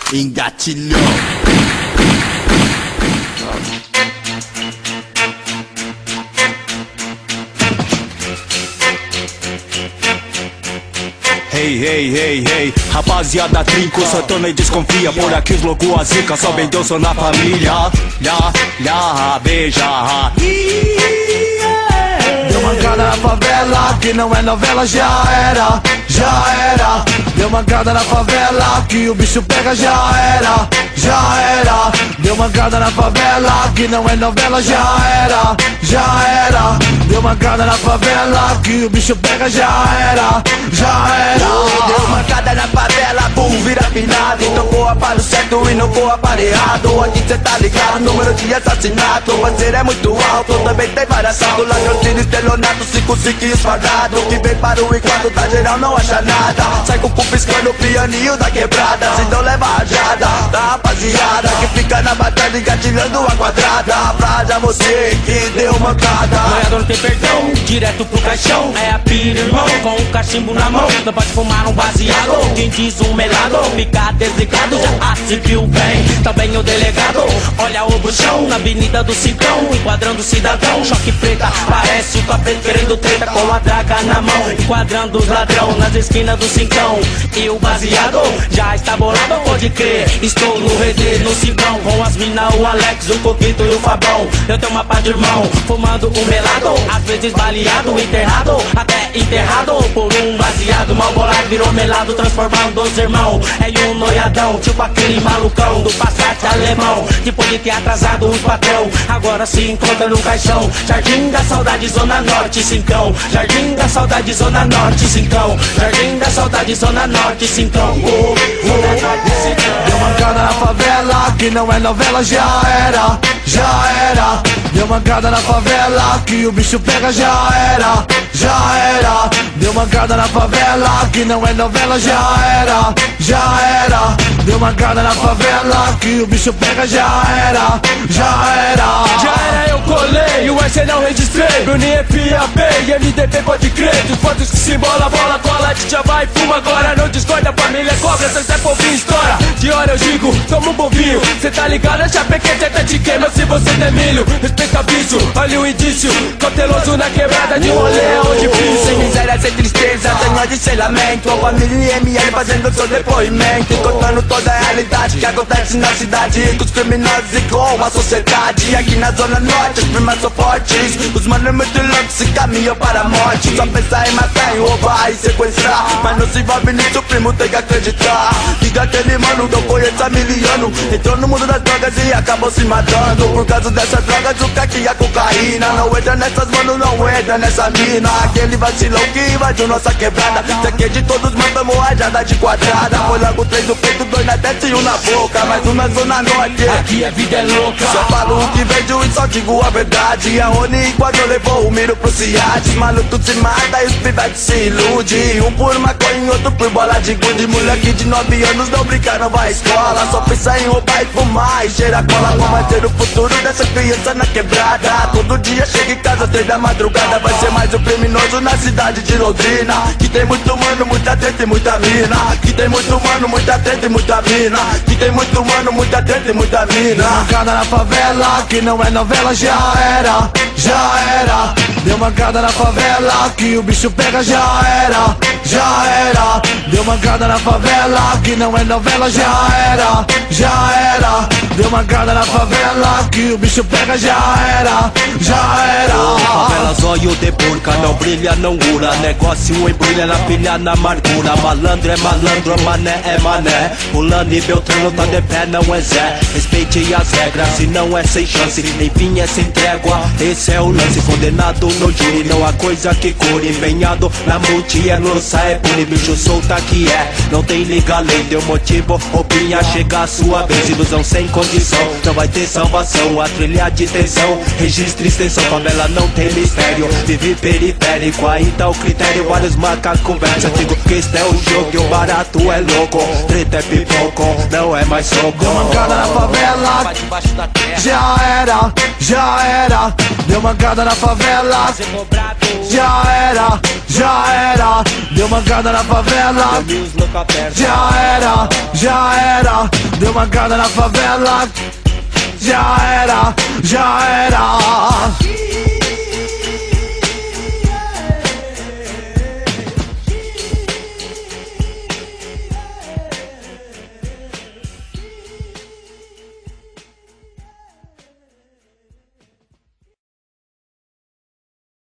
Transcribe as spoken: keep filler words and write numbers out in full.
engatilhou. Hey, hey, hey, hey, rapaziada trinco, Santana e desconfia. Por aqui os loucos a zica, só bem Deus sou na família. Lá, lá, beija. Deu mancada na favela, que não é novela, já era, já era. Deu mancada na favela, que o bicho pega, já era, já era. Deu mancada na favela, que não é novela, já era, já era. Deu mancada na favela, que o bicho pega, já era, já era. Deu mancada na favela, pum, vira finado. E tocou a palo certo e não foi apareado. Aqui cê tá ligado, número de assassinato. O parceiro é muito alto, também tem variação. Latrocínio, estelionato, cinco cinco esquadrado. Que vem para o enquadro da geral, não acha nada. Sai com o cu piscando o pianinho da quebrada. Se não leva rajada da rapaziada que fica na batalha engatilhando a quadrada. Pra já você que deu mancada. Ganhador não tem perdão, direto pro caixão. É a pira, irmão, com um cachimbo na mão. Não pode fumar um baseado, quem diz um melado fica desligado, já assistiu bem. Também o delegado, olha o bruxão na avenida do Cincão, enquadrando o cidadão. Choque preta, parece o tapete querendo treta, com a draga na mão, enquadrando os ladrão nas esquinas do Cincão. E o baseado já está bolado, pode crer. Estou no redê, no Cincão, com as mina, o Alex, o Coquito e o Fabão. Eu tenho uma pá de irmão, fumando um melado, às vezes baleado, internado, até enterrado por um baseado. Mal bolado virou melado, transformando os irmãos em um noiadão, tipo aquele malucão do Passat alemão, que pode ter atrasado os patrão. Agora se encontra no caixão. Jardim da Saudade, Zona Norte, Cincão. Jardim da Saudade, Zona Norte, Cincão. Jardim da Saudade, Zona Norte, Cincão. Oh, oh, Norte, Cincão. Deu mancada na favela, que não é novela, já era, já era. Deu mancada na favela, que o bicho pega, já era, já era. Deu mancada na favela, que não é novela, já era, já era. Deu mancada na favela, que o bicho pega, já era, já era. Já era, eu colei, o arsenal registrei. Bruninho, P A P, M D P pode crer. Dos fotos que se embola, bola, cola, já vai, fuma agora. Não discorda, família cobra, seu Zé Povinho estoura. De hora eu digo, toma um bovinho. Cê tá ligado, a chapequete até te queima se você der milho. Respeita bicho, olha o indício. Cauteloso na quebrada de um rolê é onde piso. Sem miséria, sem tristeza, sem ódio, sem lamento. A família e M L fazendo seu depoimento, contando toda a realidade que acontece na cidade, com os criminosos e com a sociedade. Aqui na Zona Norte, as primas são fortes. Os manos muito loucos se caminham para a morte. Só pensar em matar, em roubar e sequestrar, mas não se envolve nisso, primo, tem que acreditar. Diga aquele mano que eu conheço há miliano, entrou no mundo das drogas e acabou se matando. Por causa dessas drogas, o crack e a cocaína. Não entra nessas, mano, não entra nessa mina. Aquele vacilão que invadiu nossa quebrada. Se aqui de todos mandamos rajada de quadrada. Foi logo três no peito, dois na testa e um na boca. Mais um na Zona Norte, aqui a vida é louca. só falo o que vejo e só digo a verdade. A Rony quando levou o miro pro Ciad, maluco se mata e os pivetes se ilude. Um por maconha, outro por bola de gude. Moleque de nove anos não brinca, não vai à escola. Só pensa em roubar e fumar e cheira cola. Como vai ser o futuro dessa criança na quebrada? Todo dia chega em casa, três da madrugada. Vai ser mais um criminoso na cidade de Londrina. Que tem muito mano, muita treta e muita mina. Que tem muito mano, muita treta e muita mina. Que tem muito mano, muita treta e muita mina. Deu mancada na favela, que não é novela, já era, já era. Deu mancada na favela, que o bicho pega, já era, já era. Deu mancada na favela, que não é novela, já era, já era. Deu mancada na favela, que o bicho pega, já era, já era. Favela, zóio de burca, não brilha, não ura. Negócio embrulha na pilha, na amargura. Malandro é malandro, mané é mané. Fulano e Beltrano tá de pé, não é Zé. Respeite as regras, se não é sem chance. Enfim é sem trégua, esse é o lance. Condenado no júri, não há coisa que cure. Empenhado na multi, é louça, é pune. Bicho solta que é, não tem liga lei. Deu motivo, roupinha, chega a sua vez. Ilusão sem condição, não vai ter salvação. A trilha de tensão, registre extensão. Favela não tem mistério, vive periférico. Aí tá o critério, vários marcas conversa. Digo que este é o jogo e o barato é louco. Treta é pipoco, não é mais soco. Deu mancada na favela, já era, já era. Deu mancada na favela. já era, já era. Deu mancada na favela, já era, já era. Deu mancada na favela, já era, já era.